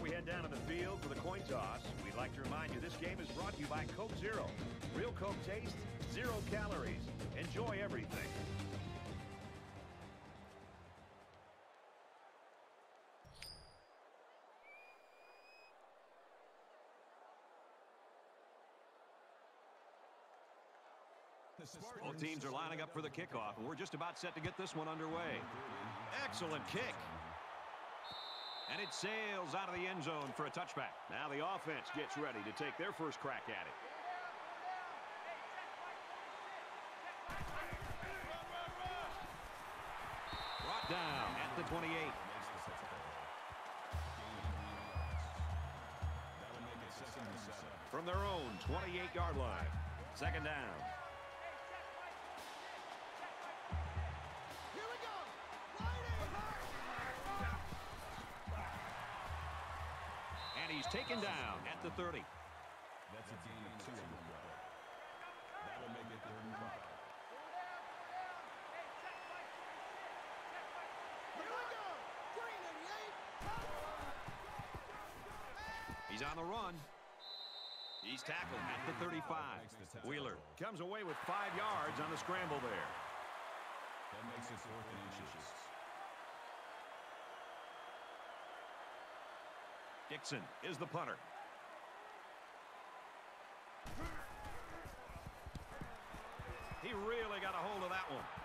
we head down to the field for the coin toss, we'd like to remind you this game is brought to you by Coke Zero. Real Coke taste, 0 calories. Enjoy everything. Both teams are lining up for the kickoff, and we're just about set to get this one underway. Excellent kick. And it sails out of the end zone for a touchback. Now the offense gets ready to take their first crack at it. Brought down at the 28. From their own 28-yard line. Second down. And he's taken down at the 30. That's a gain of 2 on the play. That'll make it 3rd and 5. He's on the run. He's tackled at the 35. Wheeler comes away with 5 yards on the scramble there. That makes it 4th and inches. Dixon is the punter. He really got a hold of that one.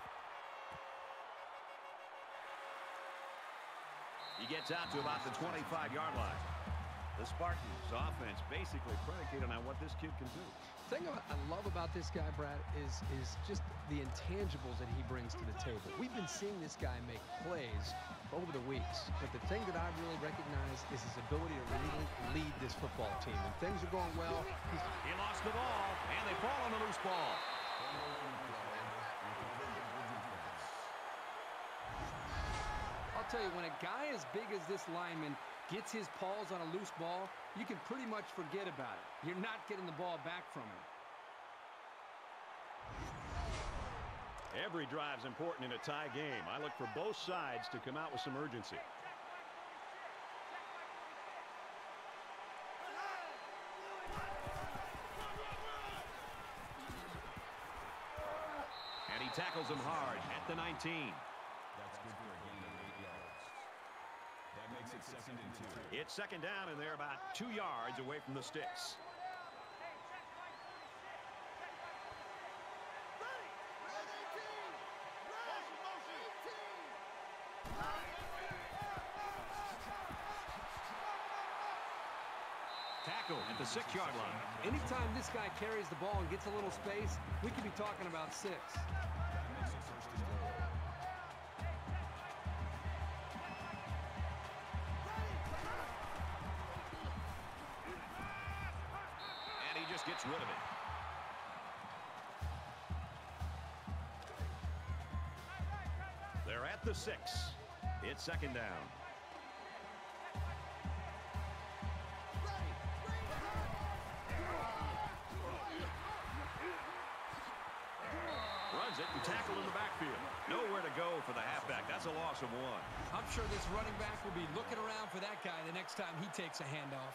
He gets out to about the 25-yard line. The Spartans' offense basically predicated on what this kid can do. The thing I love about this guy, Brad, is just the intangibles that he brings to the table. We've been seeing this guy make plays over the weeks, but the thing that I really recognize is his ability to really lead this football team. When things are going well, he lost the ball, and they fall on the loose ball. I'll tell you, when a guy as big as this lineman gets his paws on a loose ball, you can pretty much forget about it. You're not getting the ball back from him. Every drive's important in a tie game. I look for both sides to come out with some urgency. And he tackles him hard at the 19. That's good for a gain of 8 yards. That makes it 2nd and 2. It's second down, and they're about 2 yards away from the sticks. Tackle at the 6-yard line. Anytime this guy carries the ball and gets a little space, we could be talking about 6. That makes it 1st and goal. And he just gets rid of it. They're at the 6. It's second down. Runs it and tackled in the backfield. Nowhere to go for the halfback. That's a loss of 1. I'm sure this running back will be looking around for that guy the next time he takes a handoff.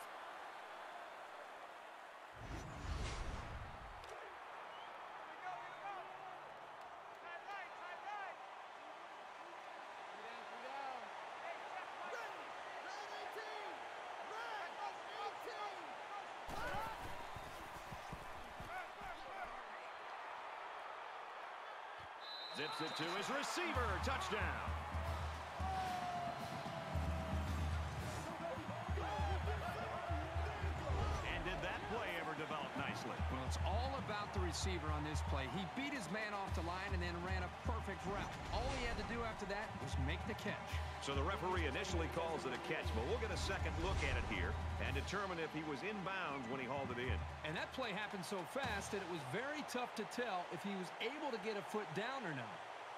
Zips it to his receiver. Touchdown. And did that play ever develop nicely? Well, it's all about the receiver on this play. He beat his man off the line and then ran a perfect route. All he had to do after that was make the catch. So the referee initially calls it a catch, but we'll get a second look at it here and determine if he was inbounds when he hauled it in. And that play happened so fast that it was very tough to tell if he was able to get a foot down or not.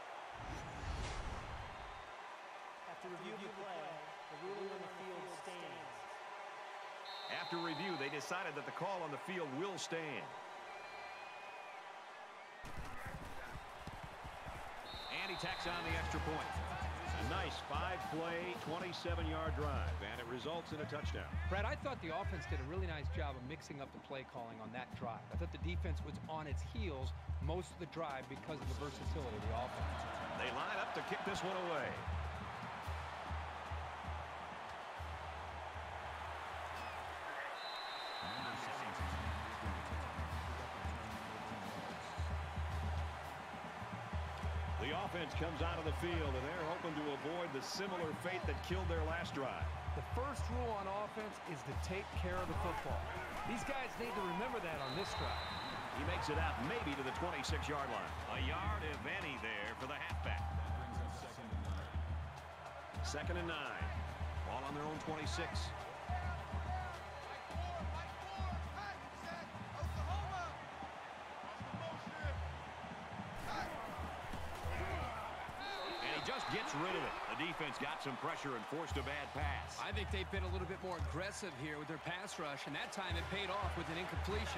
After review of the play, the ruling on the field stands. After review, they decided that the call on the field will stand. And he tacks on the extra point. A nice 5-play, 27-yard drive, and it results in a touchdown. Brad, I thought the offense did a really nice job of mixing up the play calling on that drive. I thought the defense was on its heels most of the drive because of the versatility of the offense. They line up to kick this one away. The offense comes out of the field, and they're hoping to avoid the similar fate that killed their last drive. The first rule on offense is to take care of the football. These guys need to remember that on this drive. He makes it out maybe to the 26-yard line. A yard, if any, there for the halfback. Second and 9. Ball on their own 26. Just gets rid of it. The defense got some pressure and forced a bad pass. I think they've been a little bit more aggressive here with their pass rush, and that time it paid off with an incompletion.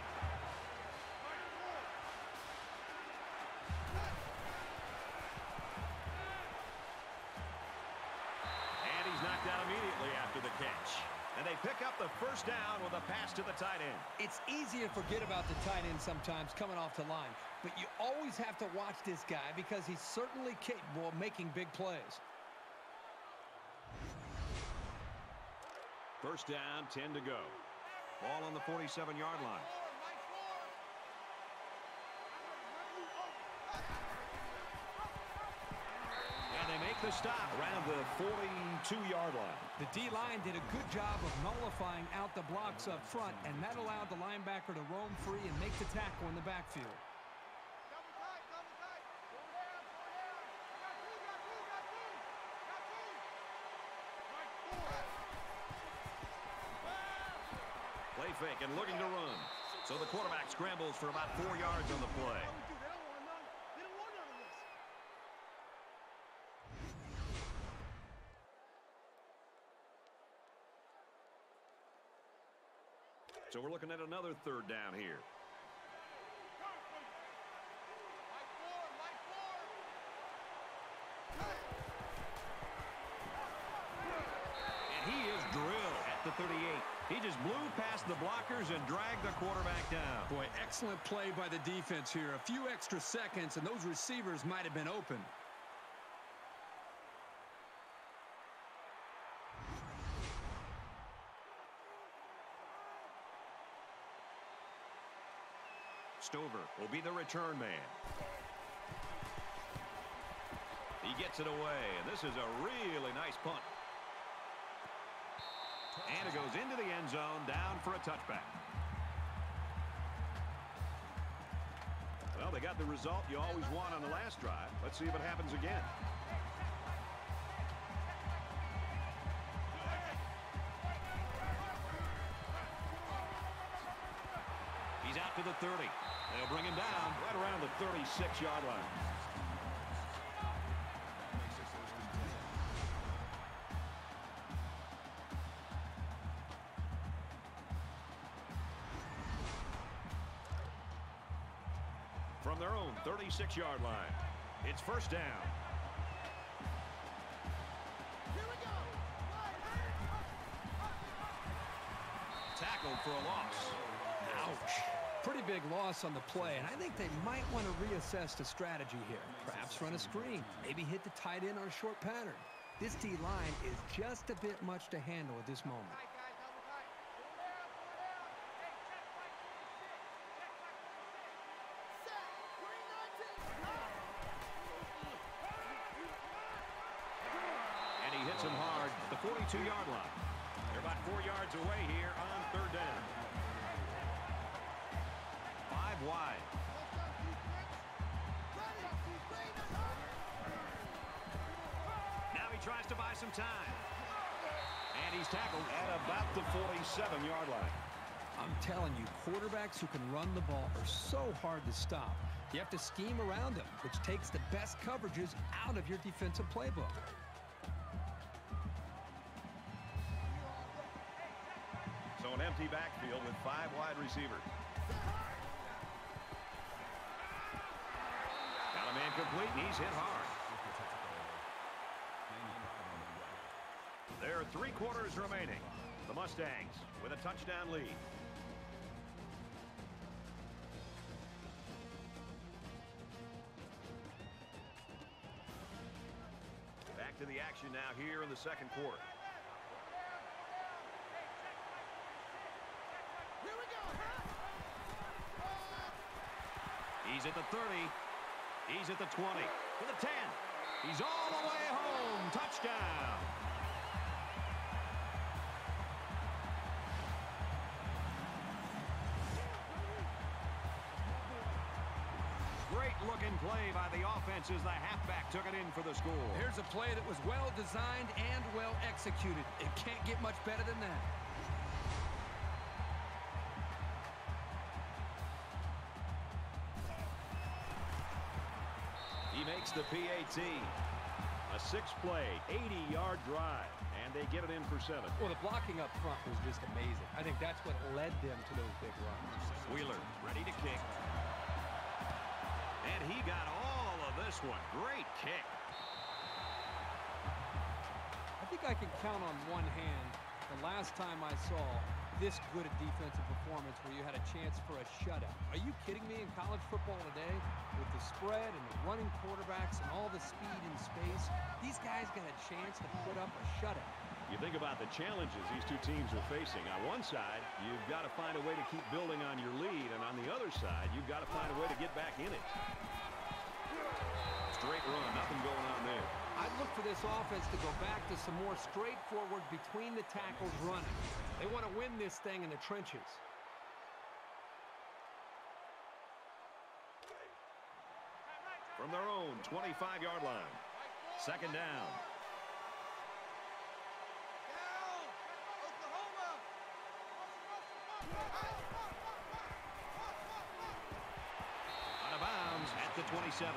And he's knocked out immediately after the catch. And they pick up the first down with a pass to the tight end. It's easy to forget about the tight end sometimes coming off the line, but you always have to watch this guy because he's certainly capable of making big plays. First down, 10 to go. Ball on the 47-yard line. And they make the stop around the 42-yard line. The D-line did a good job of nullifying out the blocks up front, and that allowed the linebacker to roam free and make the tackle in the backfield. Play fake and looking to run. So the quarterback scrambles for about 4 yards on the play. So we're looking at another third down here. And he is drilled at the 38. He just blew past the blockers and dragged the quarterback down. Boy, excellent play by the defense here. A few extra seconds, and those receivers might have been open. Stover will be the return man. He gets it away, and this is a really nice punt. And it goes into the end zone, down for a touchback. Well, they got the result you always want on the last drive. Let's see if it happens again. He's out to the 30. They'll bring him down right around the 36-yard line. From their own 36-yard line, it's first down. Here we go. Tackled for a loss. Ouch. Pretty big loss on the play, and I think they might want to reassess the strategy here. Perhaps run a screen, maybe hit the tight end on a short pattern. This D-line is just a bit much to handle at this moment. And he hits him hard at the 42-yard line. They're about 4 yards away here on third down. 5 wide. Now he tries to buy some time. And he's tackled at about the 47-yard line. I'm telling you, quarterbacks who can run the ball are so hard to stop. You have to scheme around them, which takes the best coverages out of your defensive playbook. So an empty backfield with 5 wide receivers. Got a man complete, and he's hit hard. with 3 quarters remaining. The Mustangs with a touchdown lead. Back to the action now here in the second quarter. Here we go. He's at the 30. He's at the 20. To the 10. He's all the way home. Touchdown. Great-looking play by the offense as the halfback took it in for the score. Here's a play that was well designed and well executed. It can't get much better than that. He makes the PAT. A 6-play, 80-yard drive, and they get it in for 7. Well, the blocking up front was just amazing. I think that's what led them to those big runs. Wheeler ready to kick. And he got all of this one. Great kick. I think I can count on one hand the last time I saw this good a defensive performance where you had a chance for a shutout. Are you kidding me? In college football today, with the spread and the running quarterbacks and all the speed and space, these guys got a chance to put up a shutout. You think about the challenges these two teams are facing. On one side, you've got to find a way to keep building on your lead, and on the other side, you've got to find a way to get back in it. Straight run, nothing going on there. I'd look for this offense to go back to some more straightforward between the tackles running. They want to win this thing in the trenches. From their own 25-yard line. Second down. Out of bounds at the 27.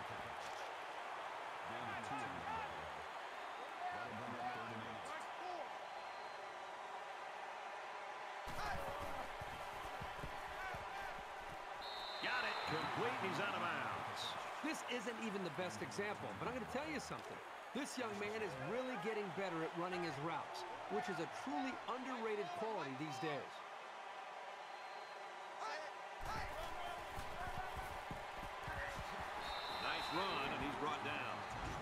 Got it. Complete. He's out of bounds. This isn't even the best example, but I'm going to tell you something. This young man is really getting better at running his routes, which is a truly underrated quality these days. Nice run, and he's brought down.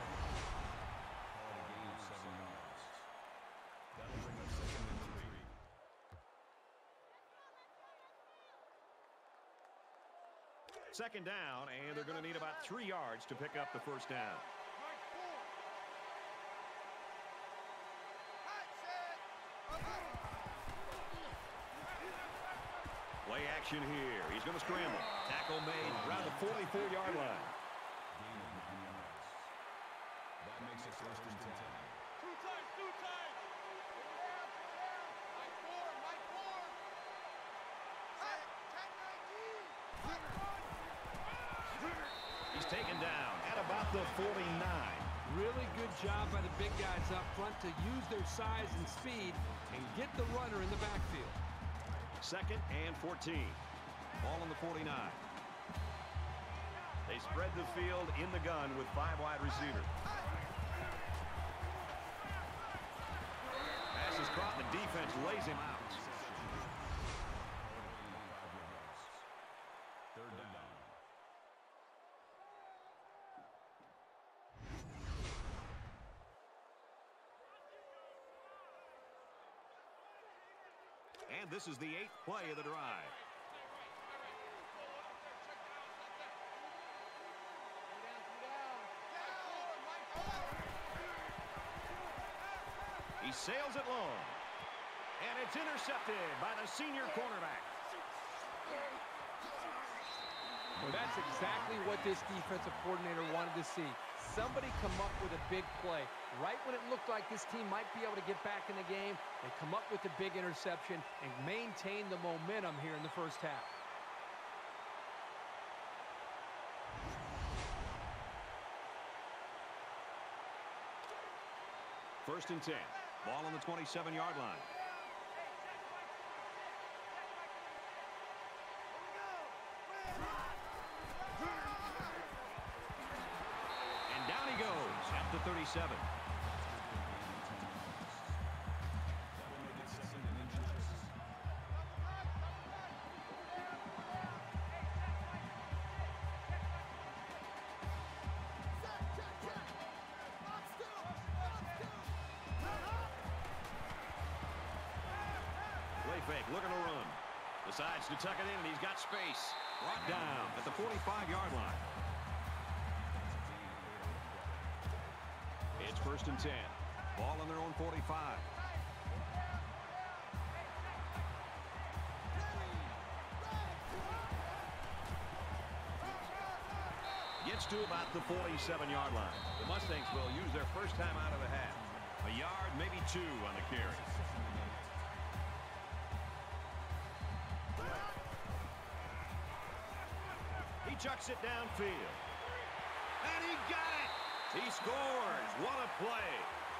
Second down, and they're going to need about 3 yards to pick up the first down. Play action here. He's going to scramble. Tackle made around the 44-yard line. That makes it first and 10. Two times. Mike four. He's taken down at about the 49. Really good job by the big guys up front to use their size and speed and get the runner in the backfield. Second and 14. Ball on the 49. They spread the field in the gun with 5 wide receivers. Pass is caught, and the defense lays him out. Third down. And this is the 8th play of the drive. He sails it long. And it's intercepted by the senior cornerback. Well, that's exactly what this defensive coordinator wanted to see. Somebody come up with a big play. Right when it looked like this team might be able to get back in the game, they come up with a big interception and maintain the momentum here in the first half. First and 10. Ball on the 27-yard line. And down he goes at the 37. fake, looking to run. Decides to tuck it in, and he's got space. Brought down at the 45-yard line. It's 1st and 10. Ball on their own 45. Gets to about the 47-yard line. The Mustangs will use their first time out of the half. A yard, maybe 2 on the carry. He chucks it downfield. And he got it! He scores! What a play!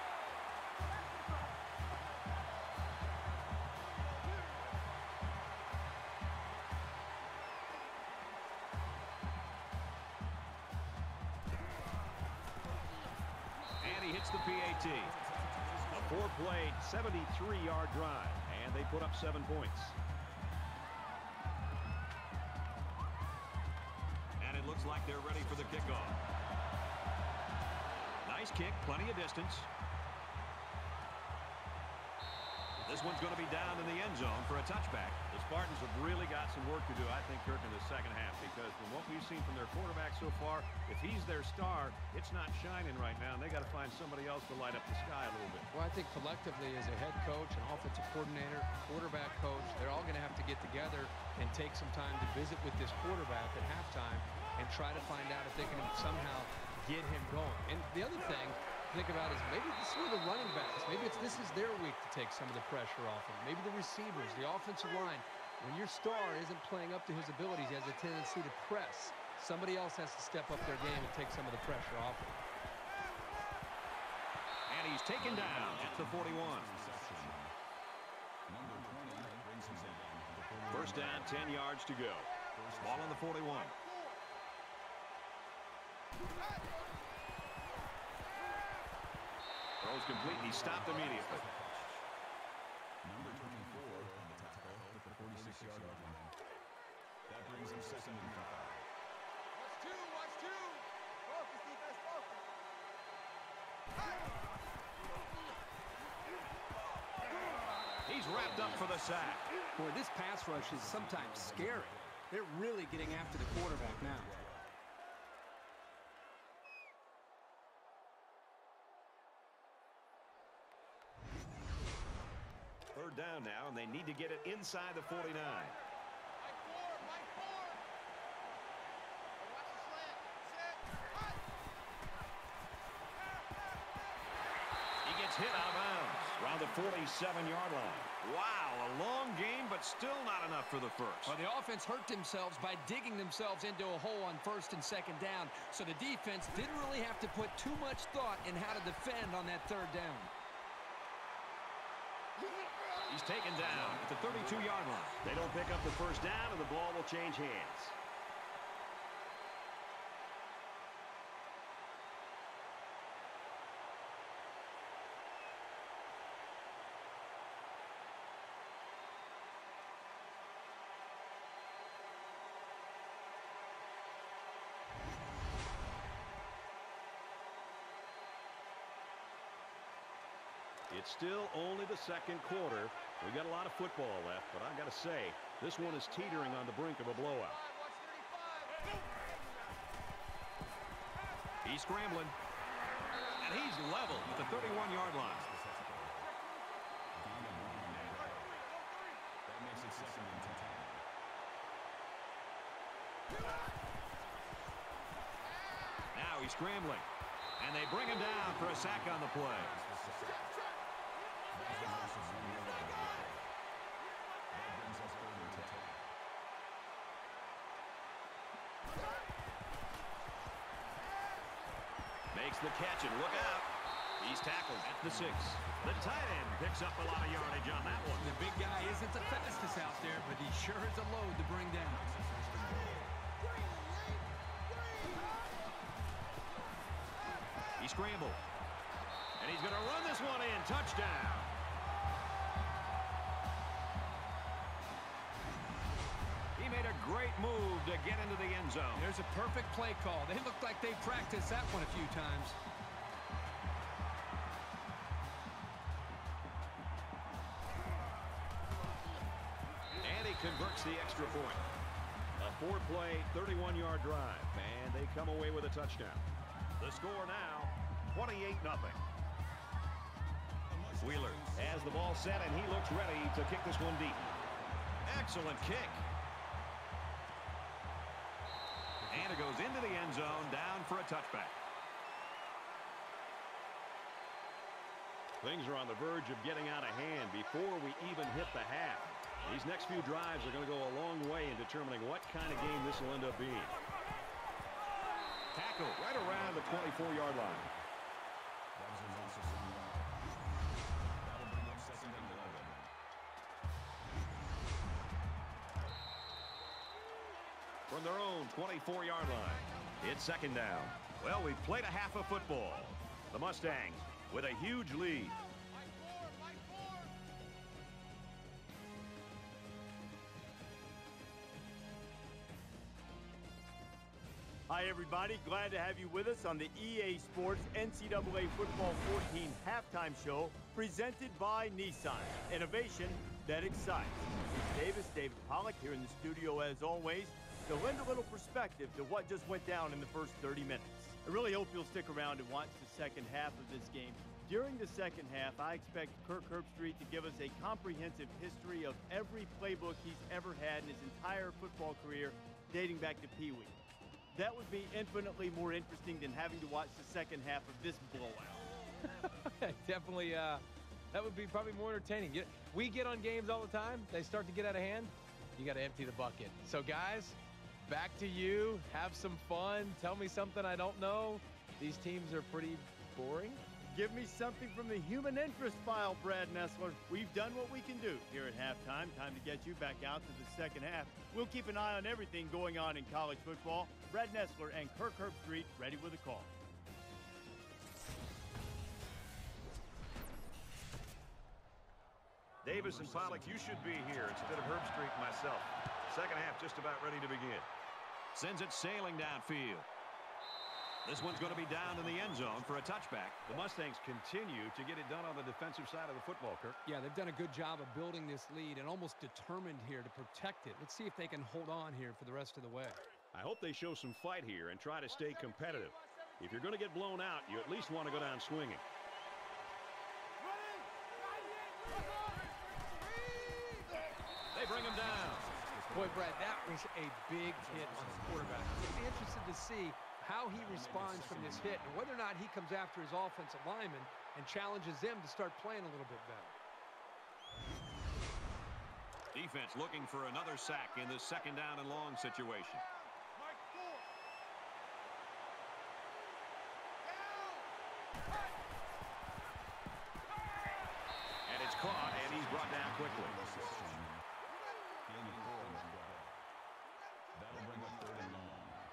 And he hits the PAT. A 4-play, 73-yard drive. And they put up 7 points. Looks like they're ready for the kickoff. Nice kick, plenty of distance. This one's going to be down in the end zone for a touchback. The Spartans have really got some work to do, I think, Kirk, in the second half, because from what we've seen from their quarterback so far, if he's their star, it's not shining right now, and they got to find somebody else to light up the sky a little bit. Well, I think collectively as a head coach, an offensive coordinator, quarterback coach, they're all going to have to get together and take some time to visit with this quarterback at halftime and try to find out if they can somehow get him going. And the other thing to think about is maybe this is where the running backs, maybe this is their week to take some of the pressure off him. Maybe the receivers, the offensive line. When your star isn't playing up to his abilities, he has a tendency to press. Somebody else has to step up their game and take some of the pressure off him. And he's taken down at the 41. First down, 10 yards to go. Ball on the 41. Throws complete, and he stopped immediately. Number 24 on the tackle at the 46-yard line. That brings him 2nd and 5. Watch two. Focus, defense, focus. He's wrapped up for the sack. Boy, this pass rush is sometimes scary. They're really getting after the quarterback now. Third down now, and they need to get it inside the 49. Mike 4. Watch the slant. Set. Cut. He gets hit out of bounds around the 47-yard line. Wow, a long game, but still not enough for the first. Well, the offense hurt themselves by digging themselves into a hole on 1st and 2nd down, so the defense didn't really have to put too much thought in how to defend on that 3rd down. He's taken down at the 32-yard line. They don't pick up the first down, and the ball will change hands. It's still only the 2nd quarter. We've got a lot of football left, but I've got to say, this one is teetering on the brink of a blowout. Watch 35. He's scrambling. And he's level at the 31-yard line. That makes it 2nd and 10. Now he's scrambling. And they bring him down for a sack on the play. Makes the catch, and look out. He's tackled at the 6. The tight end picks up a lot of yardage on that one. The big guy isn't the fastest out there, but he sure is a load to bring down. He scrambled. And he's going to run this one in. Touchdown. He made a great move to get into the end zone. There's a perfect play call. They looked like they practiced that one a few times. converts the extra point. A 4-play, 31-yard drive, and they come away with a touchdown. The score now, 28-0. Wheeler has the ball set, and he looks ready to kick this one deep. Excellent kick. And it goes into the end zone, down for a touchback. Things are on the verge of getting out of hand before we even hit the half. These next few drives are going to go a long way in determining what kind of game this will end up being. Tackle right around the 24-yard line. From their own 24-yard line, it's second down. Well, we've played a half of football. The Mustangs with a huge lead. Hi, everybody. Glad to have you with us on the EA Sports NCAA Football 14 halftime show presented by Nissan. Innovation that excites. Steve Davis, David Pollack here in the studio as always to lend a little perspective to what just went down in the first 30 minutes. I really hope you'll stick around and watch the second half of this game. During the second half, I expect Kirk Herbstreit to give us a comprehensive history of every playbook he's ever had in his entire football career dating back to Pee Wee. That would be infinitely more interesting than having to watch the second half of this blowout. Definitely, that would be probably more entertaining. We get on games all the time. They start to get out of hand. You got to empty the bucket. So, guys, back to you. Have some fun. Tell me something I don't know. These teams are pretty boring. Give me something from the human interest file, Brad Nessler. We've done what we can do here at halftime. Time to get you back out to the second half. We'll keep an eye on everything going on in college football. Brad Nessler and Kirk Herbstreit ready with a call. Davis and Pollack, you should be here instead of Herbstreit and myself. Second half just about ready to begin. Sends it sailing downfield. This one's going to be down in the end zone for a touchback. The Mustangs continue to get it done on the defensive side of the football, Kirk. Yeah, they've done a good job of building this lead and almost determined here to protect it. Let's see if they can hold on here for the rest of the way. I hope they show some fight here and try to stay competitive. If you're going to get blown out, you at least want to go down swinging. They bring him down. Boy, Brad, that was a big hit on the quarterback. I'll be interested to see how he responds from this hit and whether or not he comes after his offensive lineman and challenges them to start playing a little bit better. Defense looking for another sack in this second down and long situation. And it's caught, and he's brought down quickly. That'll bring up third and long.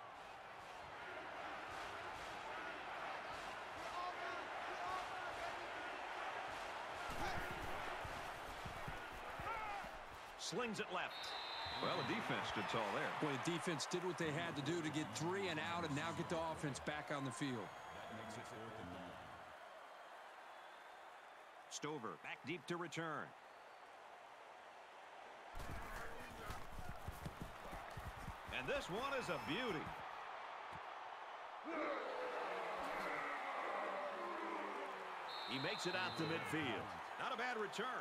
Slings it left. Well, the defense stood tall there. Boy, the defense did what they had to do to get 3 and out and now get the offense back on the field. That makes it fourth and long. Stover back deep to return. And this one is a beauty. He makes it out to midfield. Not a bad return.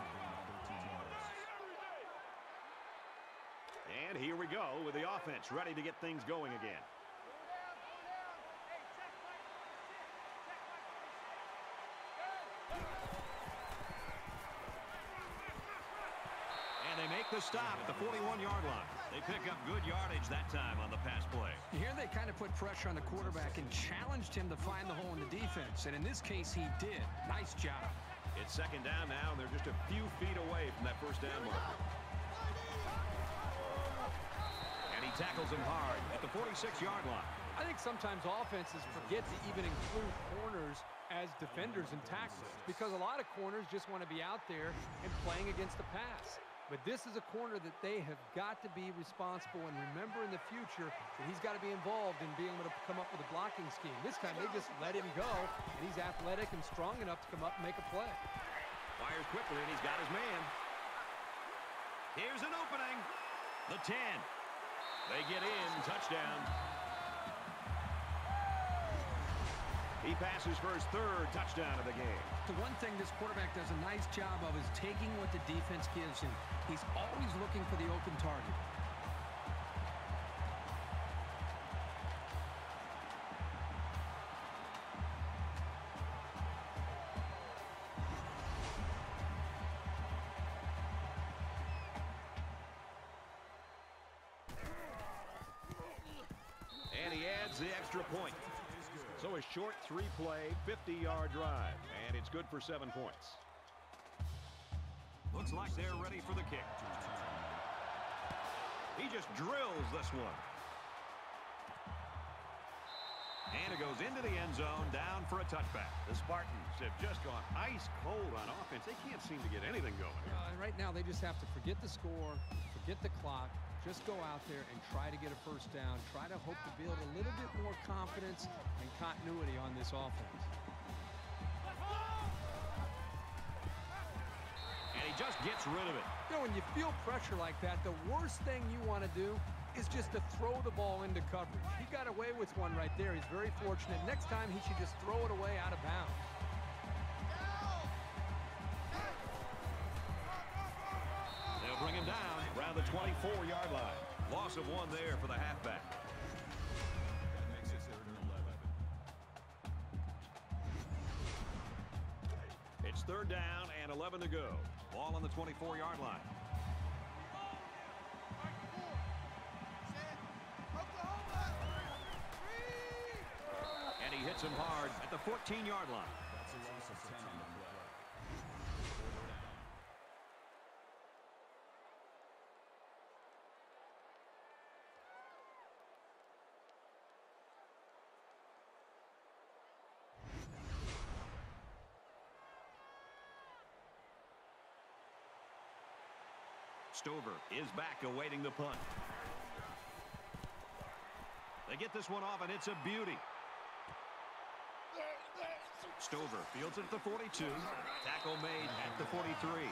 And here we go with the offense ready to get things going again. And they make the stop at the 41-yard line. They pick up good yardage that time on the pass play. Here they kind of put pressure on the quarterback and challenged him to find the hole in the defense. And in this case, he did. Nice job. It's second down now, and they're just a few feet away from that first down marker. And he tackles him hard at the 46-yard line. I think sometimes offenses forget to even include corners as defenders and tacklers because a lot of corners just want to be out there and playing against the pass. But this is a corner that they have got to be responsible and remember in the future that he's got to be involved in being able to come up with a blocking scheme. This time they just let him go, and he's athletic and strong enough to come up and make a play. Fires quickly, and he's got his man. Here's an opening. The 10. They get in. Touchdown. He passes for his third touchdown of the game. The one thing this quarterback does a nice job of is taking what the defense gives him. He's always looking for the open target. And he adds the extra point. So a short three-play, 50-yard drive. And it's good for 7 points. Looks like they're ready for the kick. He just drills this one. And it goes into the end zone, down for a touchback. The Spartans have just gone ice cold on offense. They can't seem to get anything going. Right now, they just have to forget the score, forget the clock, just go out there and try to get a first down, try to hope to build a little bit more confidence and continuity on this offense. And he just gets rid of it. You know, when you feel pressure like that, the worst thing you want to do is just to throw the ball into coverage. He got away with one right there. He's very fortunate. Next time, he should just throw it away out of bounds. They'll bring him down around the 24-yard line. Loss of 1 there for the halfback. That makes it 3rd and 11. It's 3rd down and 11 to go. Ball on the 24-yard line. And he hits him hard at the 14-yard line. That's a loss of 10 on the play. Stover is back awaiting the punt. They get this one off, and it's a beauty. Stover fields it at the 42. Tackle made at the 43.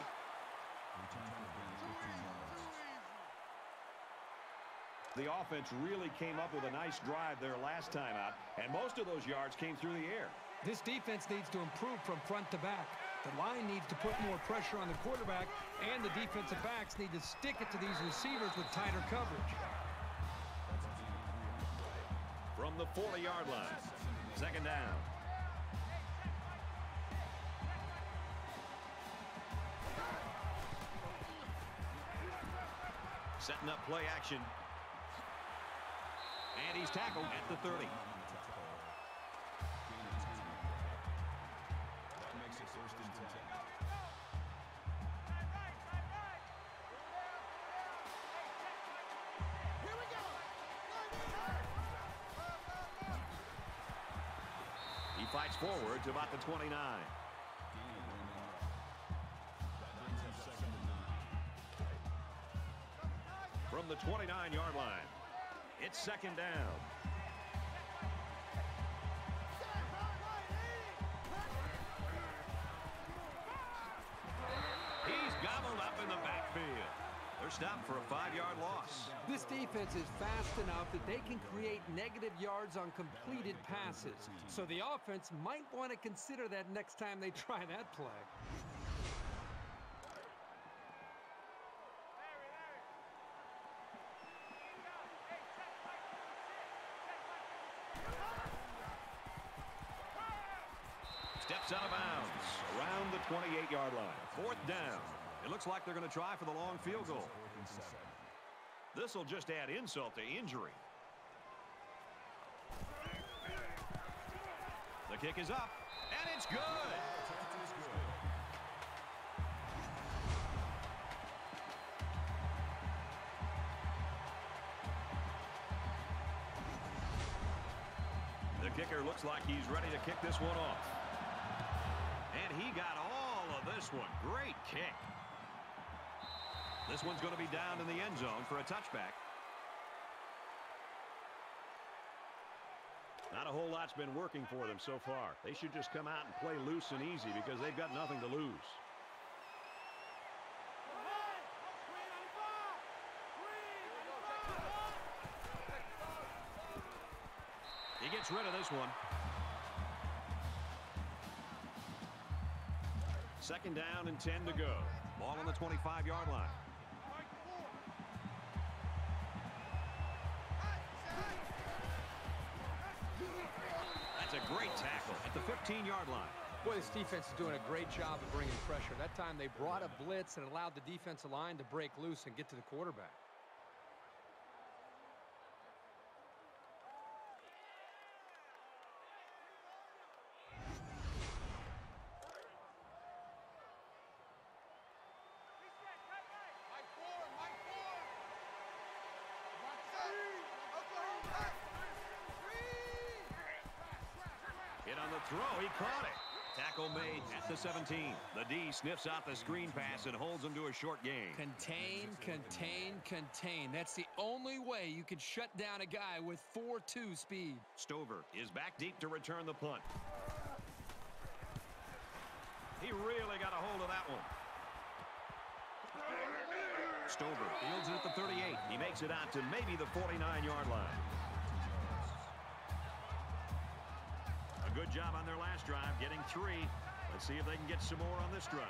The offense really came up with a nice drive there last time out, and most of those yards came through the air. This defense needs to improve from front to back. The line needs to put more pressure on the quarterback, and the defensive backs need to stick it to these receivers with tighter coverage. From the 40-yard line, 2nd down. Setting up play action. And he's tackled at the 30. That makes it 1st and 10. Here we go. He fights forward to about the 29. That brings up 2nd and 9. From the 29-yard line, it's 2nd down. He's gobbled up in the backfield. They're stopped for a 5-yard loss. This defense is fast enough that they can create negative yards on completed passes. So the offense might want to consider that next time they try that play. Steps out of bounds around the 28-yard line. 4th down. It looks like they're going to try for the long field goal. This will just add insult to injury. The kick is up, and it's good. The kicker looks like he's ready to kick this one off. And he got all of this one. Great kick. This one's going to be down in the end zone for a touchback. Not a whole lot's been working for them so far. They should just come out and play loose and easy because they've got nothing to lose. gets rid of this one. Second down and 10 to go. Ball on the 25-yard line. That's a great tackle at the 15-yard line. Boy, this defense is doing a great job of bringing pressure. That time they brought a blitz and allowed the defensive line to break loose and get to the quarterback. Hit on the throw. He caught it. Tackle made at the 17. The D sniffs out the screen pass and holds him to a short gain. Contain, contain, contain. That's the only way you can shut down a guy with 4.2 speed. Stover is back deep to return the punt. He really got a hold of that one. Stover fields it at the 38. He makes it out to maybe the 49-yard line. A good job on their last drive, getting 3. Let's see if they can get some more on this drive.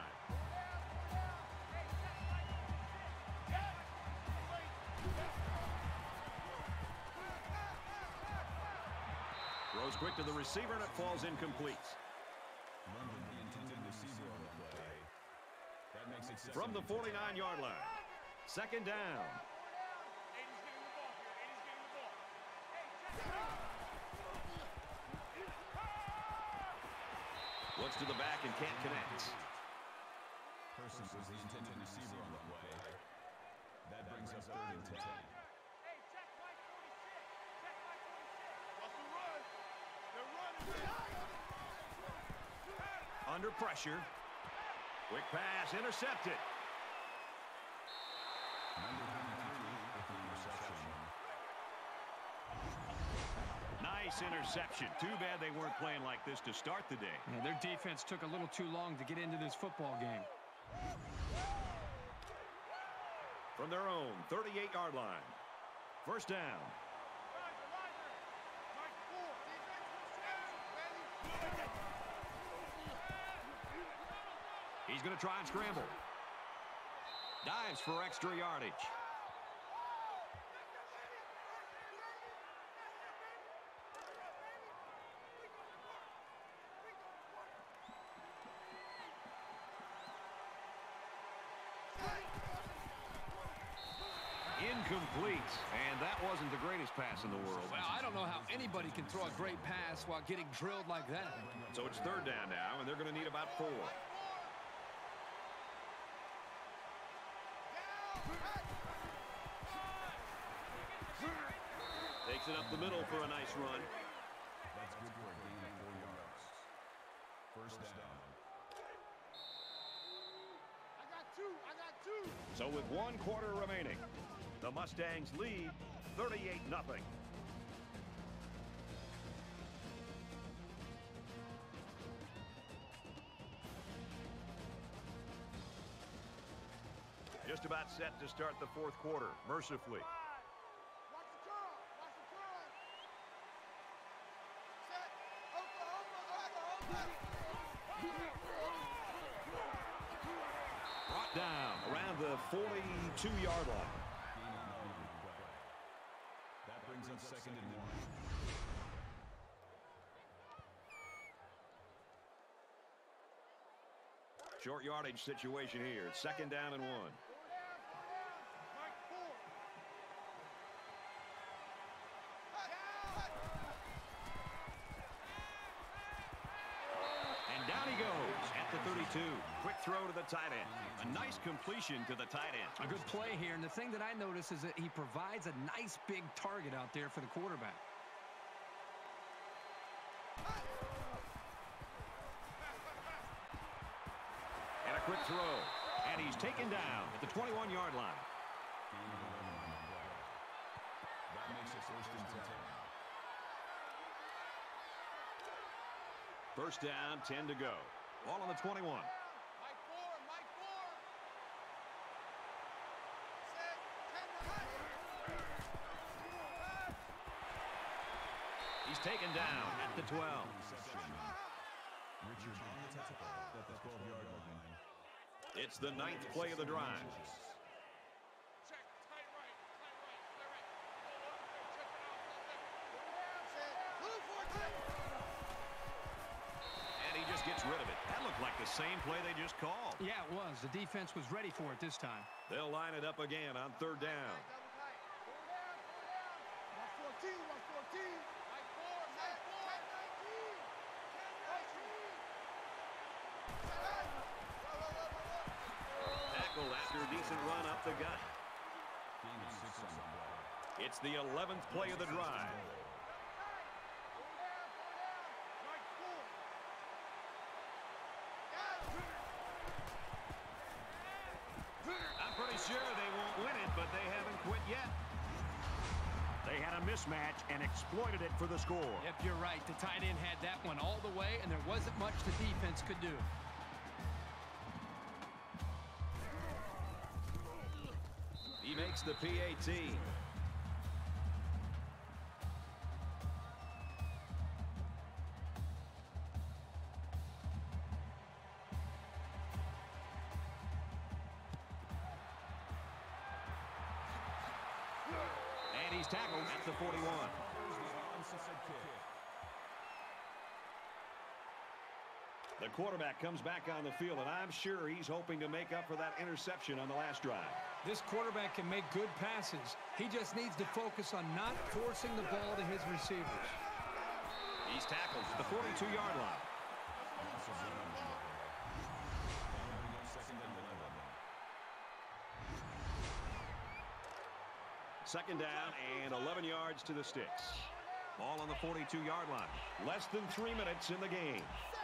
Throws quick to the receiver, and it falls incomplete. From the 49-yard line. Second down. Looks to the back and can't connect. Person was the intended receiver on the play. That brings up 3rd and 10. Hey, check Mike 46. Check Mike 46. Watch the run. They're running. Under pressure. Quick pass, intercepted. Number 23 with the interception. Nice interception. Too bad they weren't playing like this to start the day. Yeah, their defense took a little too long to get into this football game. From their own 38-yard line. First down. He's going to try and scramble. Dives for extra yardage. Incomplete. And that wasn't the greatest pass in the world. Well, I don't know how anybody can throw a great pass while getting drilled like that. So it's third down now, and they're going to need about 4. Takes it up the middle for a nice run. That's good for a gain of 4 yards. First down. I got two. So with 1 quarter remaining, the Mustangs lead 38-0. Just about set to start the 4th quarter, mercifully. Watch the curl. Watch the curl. Set. Oklahoma. Brought down around the 42-yard line. That brings up 2nd and 1. Short yardage situation here. It's 2nd down and 1. And down he goes at the 32. Quick throw to the tight end. A nice completion to the tight end. A good play here, and the thing that I notice is that he provides a nice big target out there for the quarterback. And a quick throw. And he's taken down at the 21-yard line. Gain of 11 on the play. That makes it 1st and 10. First down, 10 to go. Ball on the 21. Mike 4. Mike 4. Set. 10 to 9. He's taken down at the 12. Richard on the tackle at the 12-yard line. It's the 9th play of the drive. Check, tight right, tight right, tight right. Check it out, And he just gets rid of it. That looked like the same play they just called. Yeah, it was. The defense was ready for it this time. They'll line it up again on 3rd down. Tackled after a decent run up the gut. Gain of 6 on the play. It's the 11th play of the drive. I'm pretty sure they won't win it, but they haven't quit yet. They had a mismatch and exploited it for the score. Yep, you're right. The tight end had that one all the way, and there wasn't much the defense could do. He makes the PAT. And he's tackled at the 41. The quarterback comes back on the field, and I'm sure he's hoping to make up for that interception on the last drive. This quarterback can make good passes. He just needs to focus on not forcing the ball to his receivers. He's tackled at the 42-yard line. Second down and 11 yards to the sticks. Ball on the 42-yard line. Less than 3 minutes in the game.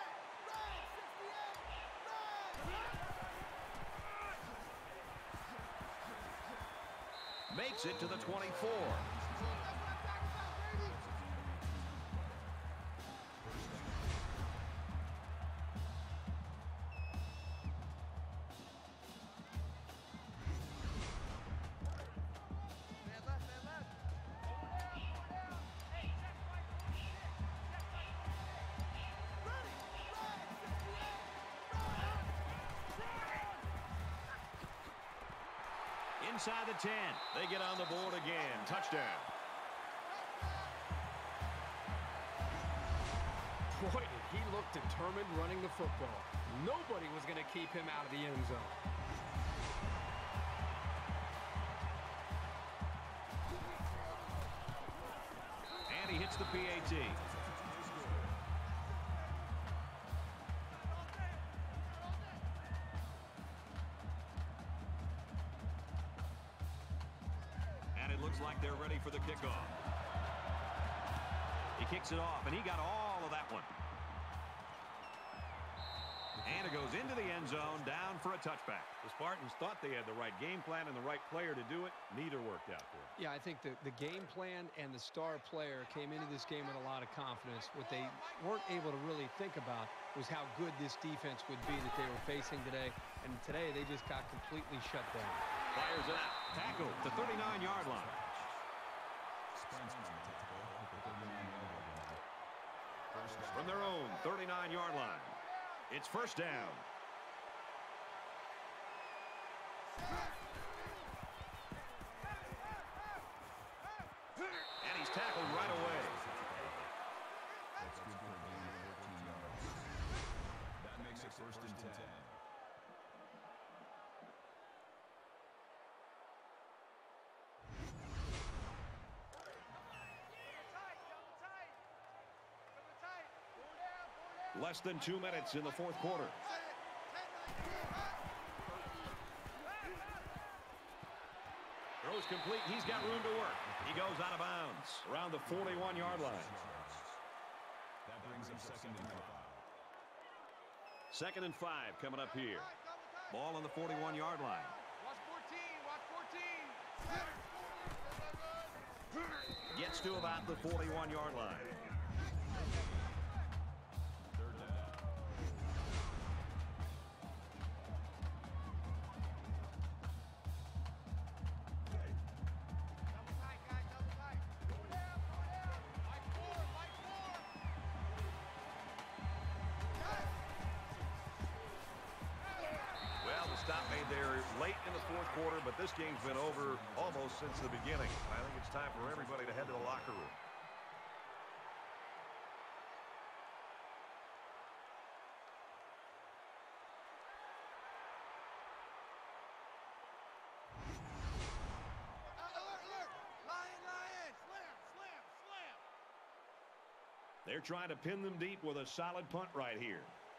Makes it to the 24. Inside the 10. They get on the board again. Touchdown. Boy, did he look determined running the football. Nobody was going to keep him out of the end zone. And he hits the PAT. Like they're ready for the kickoff. He kicks it off, and he got all of that one. And it goes into the end zone, down for a touchback. The Spartans thought they had the right game plan and the right player to do it. Neither worked out for them. Yeah, I think the game plan and the star player came into this game with a lot of confidence. What they weren't able to really think about was how good this defense would be that they were facing today. And today, they just got completely shut down. Fires it out. Tackle at the 39-yard line. From their own 39-yard line, it's first down. And he's tackled right away. That's good for a gain of 14 yards. That makes it first and 10. Less than 2 minutes in the fourth quarter. Throws complete. He's got room to work. He goes out of bounds around the 41-yard line. That brings up second and 5. Second and 5 coming up here. Ball on the 41-yard line. Watch 14, watch 14. Gets to about the 41-yard line. late in the fourth quarter, but this game's been over almost since the beginning. I think it's time for everybody to head to the locker room. They're trying to pin them deep with a solid punt right here.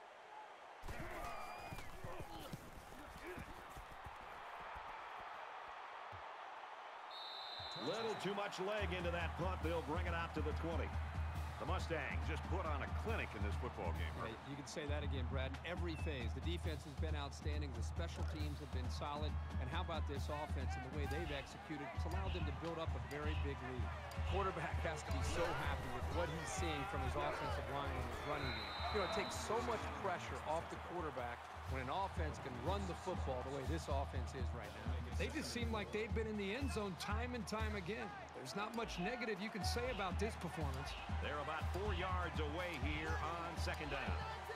Little too much leg into that punt. They'll bring it out to the 20. The Mustangs just put on a clinic in this football game. Hey, you can say that again, Brad. In every phase, the defense has been outstanding. The special teams have been solid. And how about this offense and the way they've executed? It's allowed them to build up a very big lead. Quarterback has to be so happy with what he's seeing from his offensive line and his running game. You know, it takes so much pressure off the quarterback when an offense can run the football the way this offense is right now. They just seem like they've been in the end zone time and time again. There's not much negative you can say about this performance. They're about 4 yards away here on second down.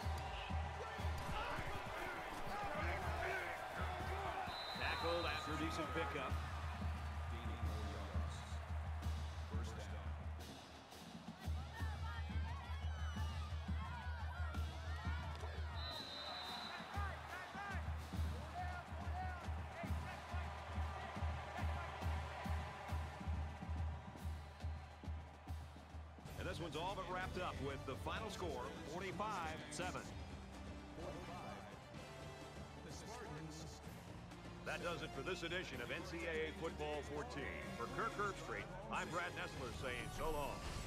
Tackled after a decent pickup. Gaining 4 yards. First down. And this one's all but wrapped up with the final score, 45-7. That does it for this edition of NCAA Football 14. For Kirk Herbstreit, I'm Brad Nessler saying so long.